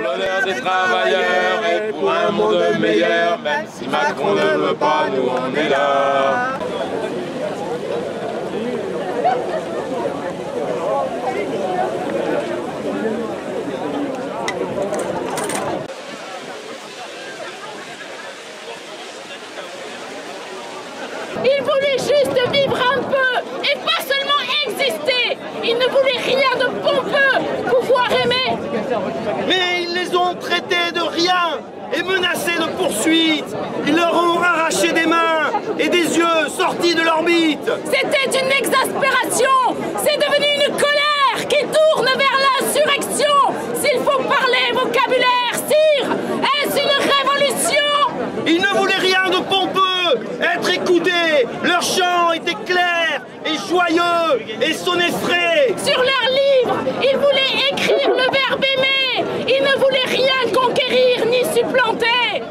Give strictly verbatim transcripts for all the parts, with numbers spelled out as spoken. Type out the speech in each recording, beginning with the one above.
l'honneur des travailleurs et pour un monde meilleur. Même si Macron ne veut pas, nous on est là. Il voulait juste vivre un peu et pas seulement exister. Il ne voulait rien de pompeux, pouvoir aimer. Mais ils les ont traités de rien et menacés de poursuites. Ils leur ont arraché des mains et des yeux sortis de l'orbite. C'était une exaspération. C'est devenu une colère qui tourne vers l'insurrection. S'il faut parler vocabulaire, sire, est-ce une révolution? Ils ne voulaient rien de pompeux, être écoutés. Leur chant était clair et joyeux et sonnait frais. Sur leurs livres, ils voulaient écrire le verbe aimer. Ils ne voulaient rien conquérir ni supplanter.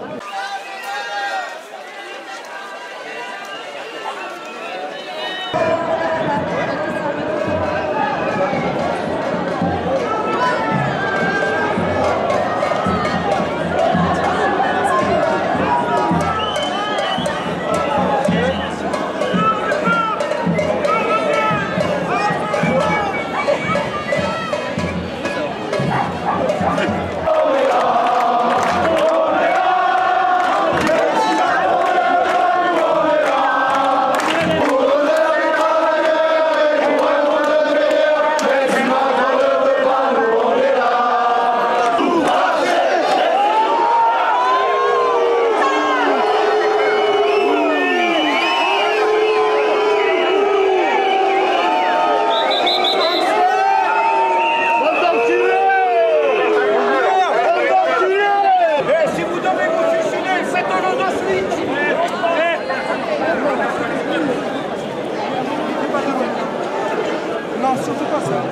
Non, surtout pas ça.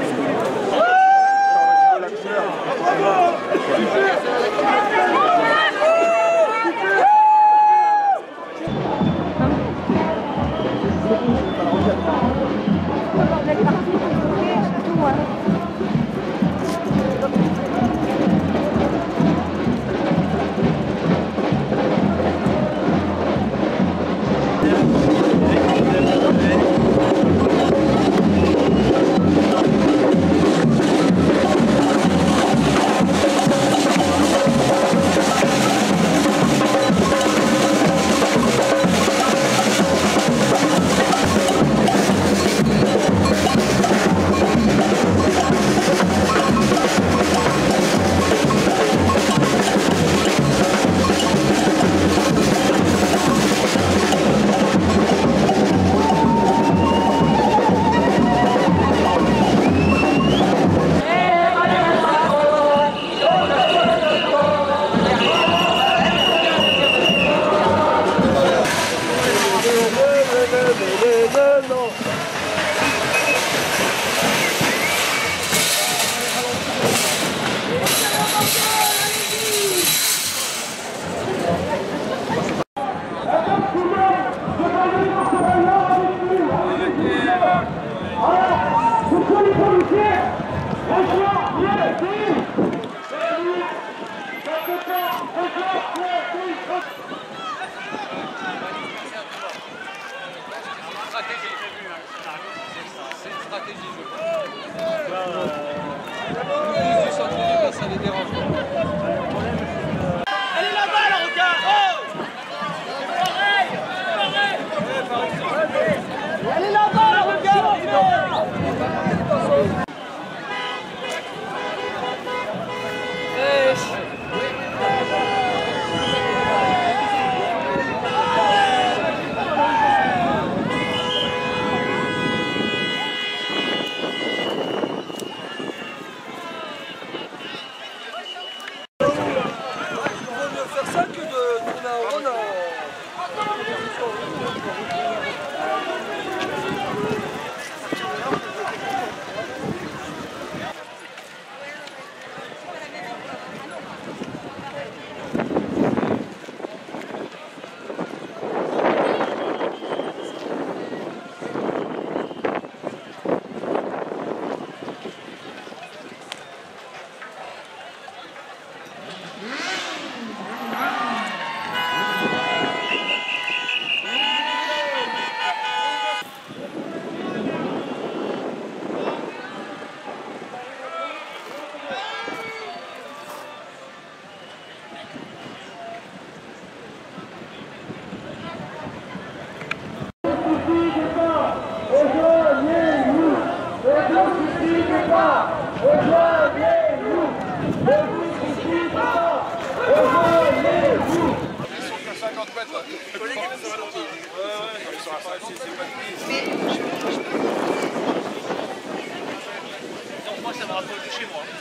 Moi, ça me rapproche de chez moi.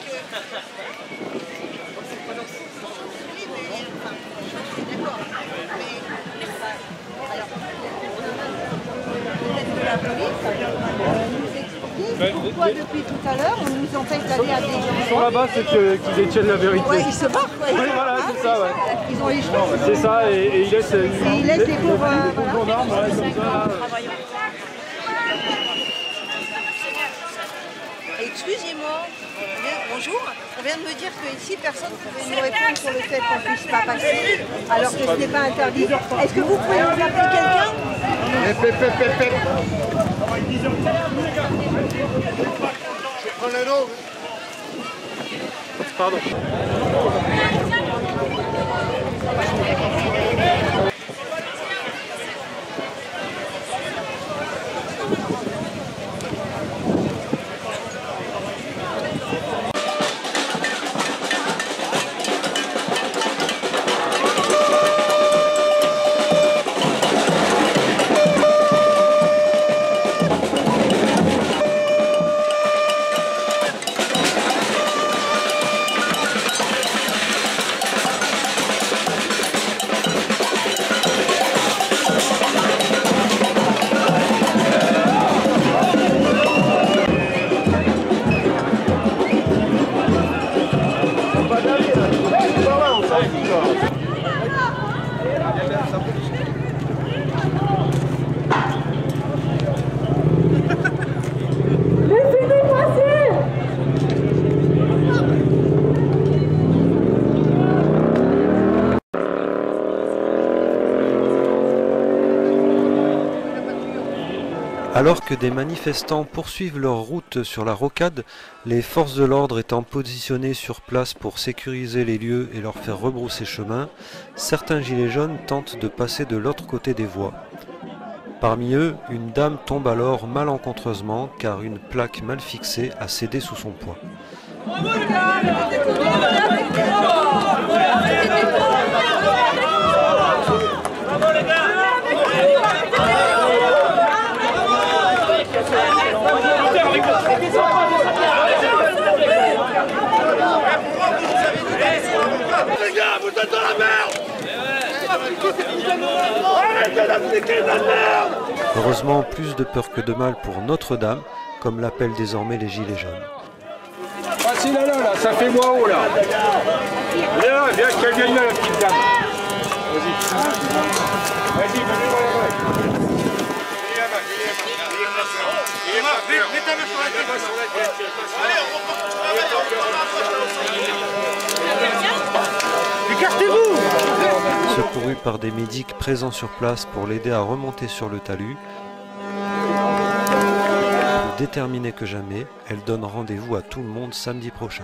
La police nous expliquait pourquoi depuis tout à l'heure on nous empêche d'aller à des gens. Ils sont là-bas, c'est qu'ils qu détiennent la vérité. Ouais, ils se barrent quoi. Oui, voilà, c'est ça, ouais. Ils ont les cheveux. C'est ça, et, et ils laissent, ils ils laissent les pauvres. Euh, voilà. Armes, ouais, comme ça. Excusez-moi, bonjour. On vient de me dire qu'ici, personne ne pouvait nous répondre sur le fait qu'on ne puisse pas passer, alors que ce n'est pas interdit. Est-ce que vous pouvez nous appeler quelqu'un? Je prends le nom. Pardon. Alors que des manifestants poursuivent leur route sur la rocade, les forces de l'ordre étant positionnées sur place pour sécuriser les lieux et leur faire rebrousser chemin, certains gilets jaunes tentent de passer de l'autre côté des voies. Parmi eux, une dame tombe alors malencontreusement car une plaque mal fixée a cédé sous son poids. Les gars, vous êtes dans la merde! Arrêtez d'appliquer de la merde! Heureusement, plus de peur que de mal pour Notre-Dame, comme l'appellent désormais les gilets jaunes. Voici là, là, là, ça fait moi haut là. Viens, viens, qu'elle vienne là, la petite dame. Vas-y. Vas-y, venez voir la main. Mets ta main sur la tête. Allez, on reprend. Tu vas mettre en Écartez-vous! Secourue par des médics présents sur place pour l'aider à remonter sur le talus, plus déterminée que jamais, elle donne rendez-vous à tout le monde samedi prochain.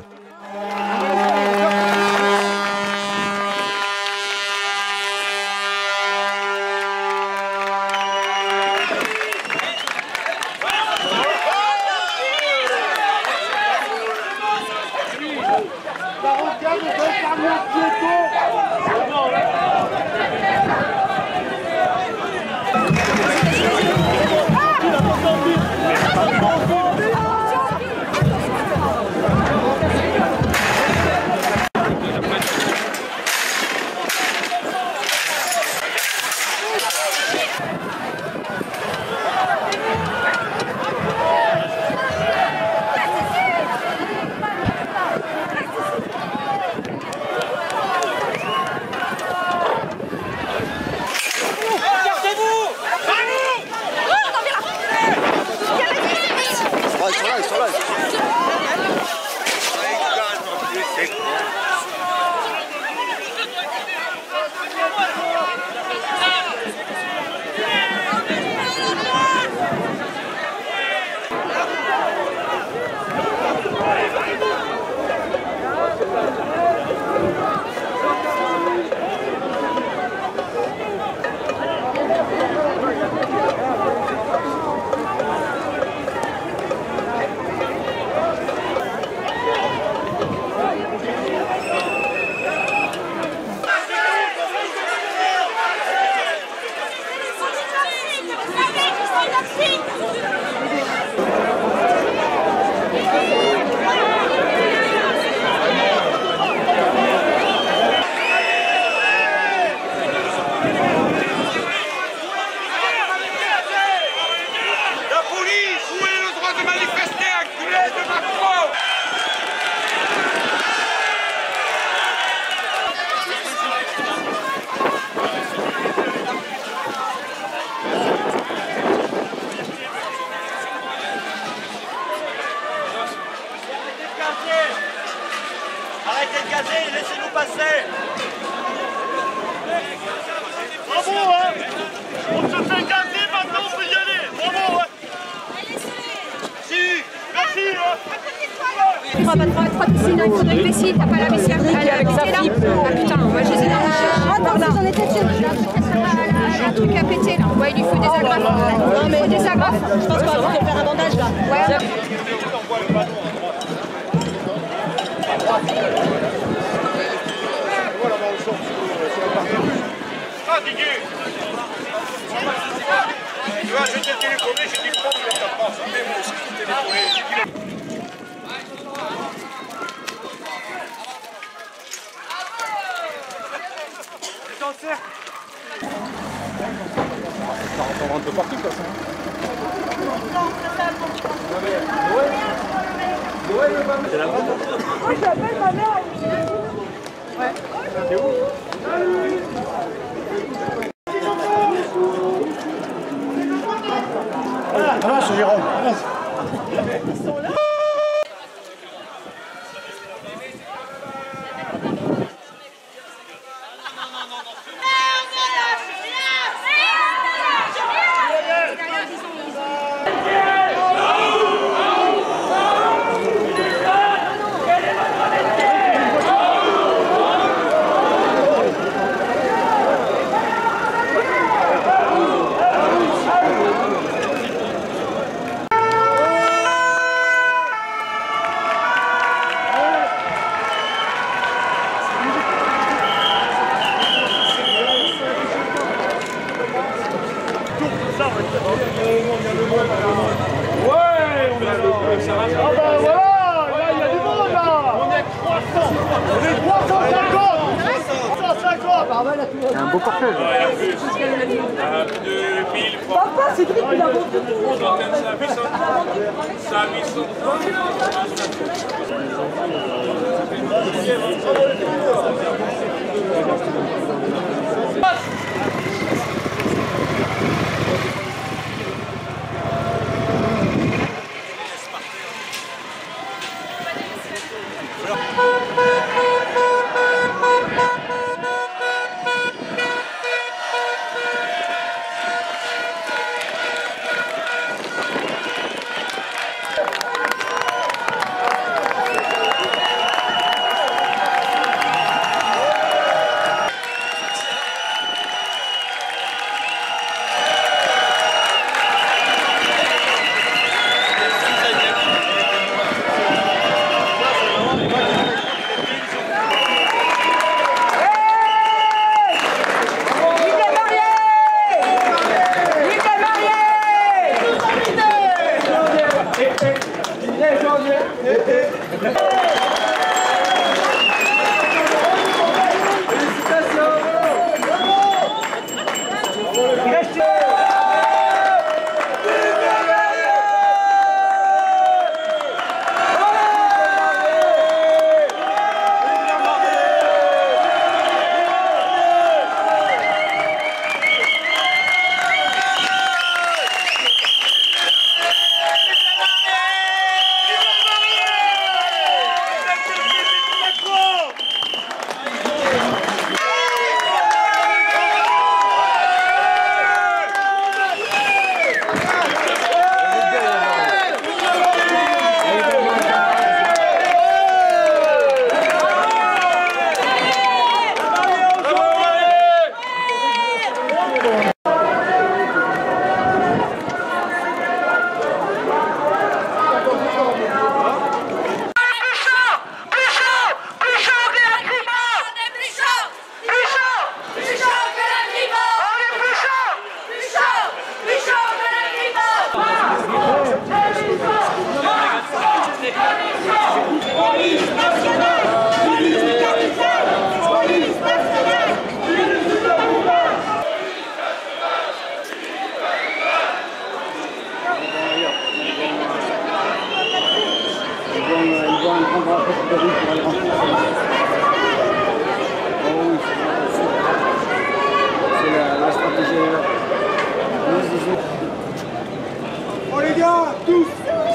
Arrêtez de gazer, laissez-nous passer. Bravo, hein. On se fait gazer, maintenant on peut y aller. Bravo, hein. Si, merci, hein. Trois, bah, trois, trois piscines, il faudrait une vessie, t'as pas la vessie elle est avec sa là. Ah putain, moi je les ai dans le cherche. Attends, là. J'en étais sûre. Un truc à péter là. Ouais, il lui faut des agrafes. Non, mais il faut des agrafes. Je pense qu'on va devoir faire un bandage là. Ouais. Ah, Didier! Tu vois, je t'ai téléphoné, j'ai dit le prendre, il va t'apprendre. Mais moi aussi, je t'ai téléphoné, j'ai dit le... Ça rentre un peu partout, quoi, ça. C'est la grande. Moi, j'appelle ma mère. Ouais. C'est où? Ah, c'est Jérôme. Ils sont là. Il y a un beau cortège. Papa, c'est Cédric, il a vendu tout. Ça a mis son... prendra un peu de route pour aller rentrer. Oh oui, c'est la, la stratégie. Oh les gars, tous!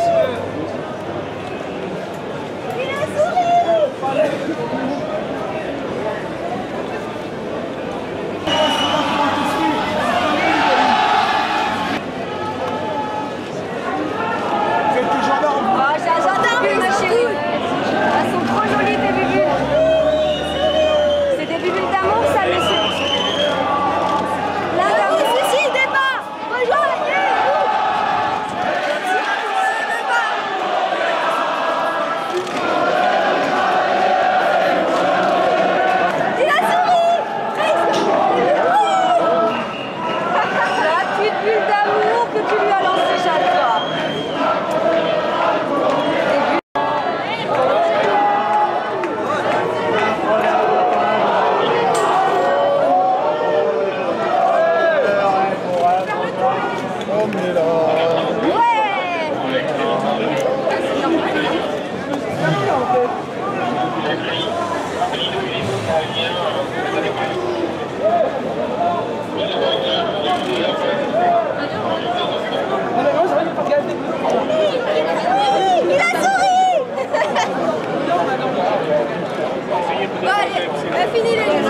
Fini les jeux.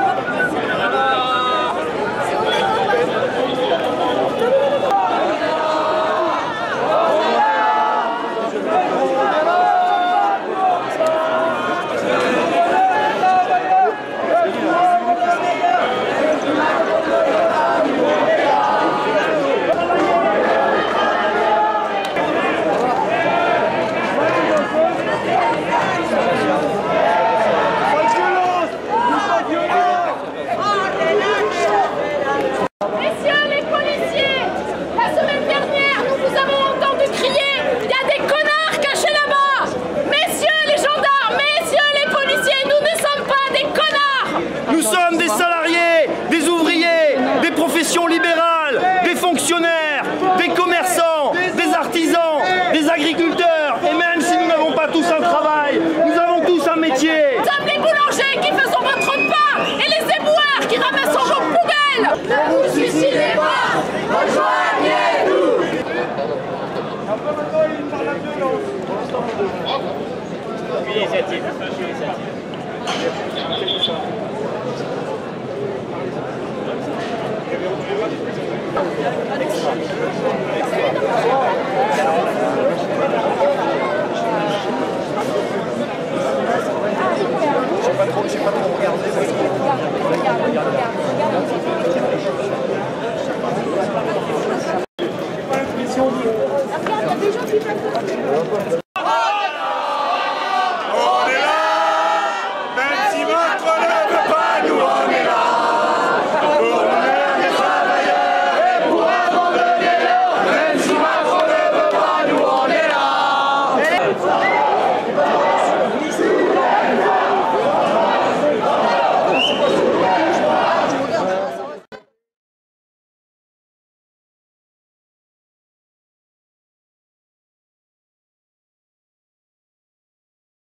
libérales, des fonctionnaires, des commerçants, des artisans, des agriculteurs, et même si nous n'avons pas tous un travail, nous avons tous un métier. Nous sommes les boulangers qui faisons votre pain et les éboueurs qui ramassons vos poubelles. Ne vous suicidez pas, rejoignez-nous. Initiative. J'ai pas trop, j'ai pas trop regardé. Regarde, regarde, regarde. J'ai pas l'impression de... Regarde, il y a des gens qui peuvent...